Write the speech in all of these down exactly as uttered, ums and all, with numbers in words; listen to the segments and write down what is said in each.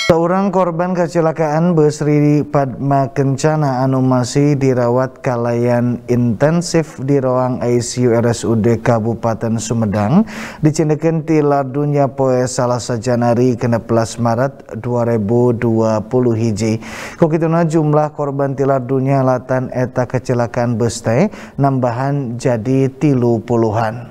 Seorang korban kecelakaan bus Ri Padma Kencana anu masih dirawat kalayan intensif di ruang I C U R S U D Kabupaten Sumedang dicindekeun ti ladunya poe Salasa Janari genep belas Maret dua ribu dua puluh hiji. Kukituna jumlah korban ti ladunya latan eta kecelakaan bus teh nambahan jadi tilu puluhan.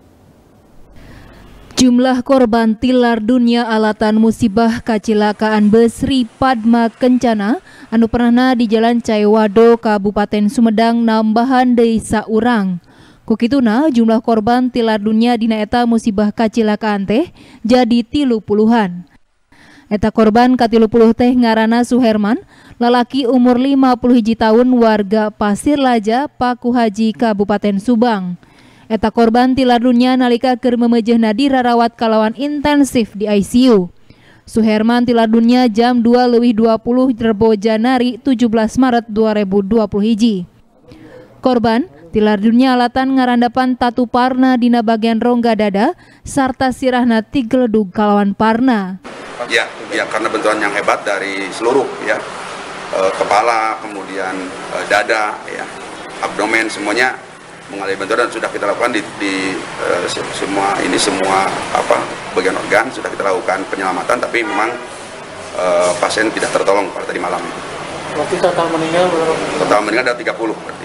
Jumlah korban tilar dunia alatan musibah kecelakaan bus Ri Padma Kencana anu pernah di Jalan Caiwado Kabupaten Sumedang nambahan deui saurang. Kukituna jumlah korban tilar dunia dina eta musibah kecelakaan teh jadi tilu puluhan. Eta korban katilu puluh teh ngaranna Suherman, lalaki umur lima puluh hiji tahun warga Pasir Laja, Pakuhaji, Kabupaten Subang. Eta korban tilar dunia nalika keur memejehna dirarawat kalawan intensif di I C U. Suherman tilar dunia jam dua lewih dua puluh Rebo Janari tujuh belas Maret dua ribu dua puluh hiji. Korban tilar dunia alatan ngarandapan tatu parna dina bagian rongga dada sarta sirahna tigeledug kalawan parna. Ya, ya karena benturan yang hebat dari seluruh ya e, kepala, kemudian e, dada, ya, abdomen semuanya mengalami benturan dan sudah kita lakukan di, di uh, semua ini semua apa bagian organ sudah kita lakukan penyelamatan, tapi memang uh, pasien tidak tertolong pada tadi malam itu. Berarti total meninggal berapa? Total meninggal ada tiga puluh berarti.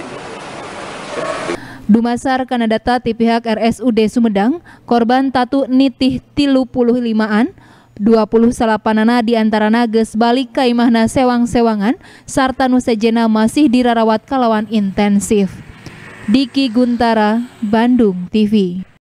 Dumasar kana data ti pihak R S U D Sumedang, korban tatu nitih tilu puluh limaan, dua puluh salapanana diantarana geus balik ka imahna sewang-sewangan sarta nu sejena masih dirarawat kalawan intensif. Diki Guntara, Bandung T V.